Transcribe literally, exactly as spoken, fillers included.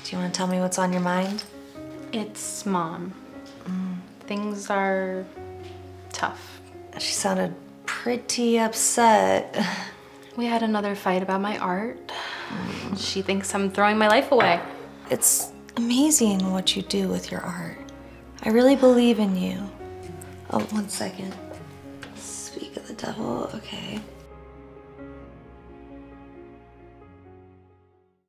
Do you want to tell me what's on your mind? It's Mom. Mm. Things are tough. She sounded pretty upset. We had another fight about my art. Mm. She thinks I'm throwing my life away. It's amazing what you do with your art. I really believe in you. Oh, one second. Speak of the devil, okay.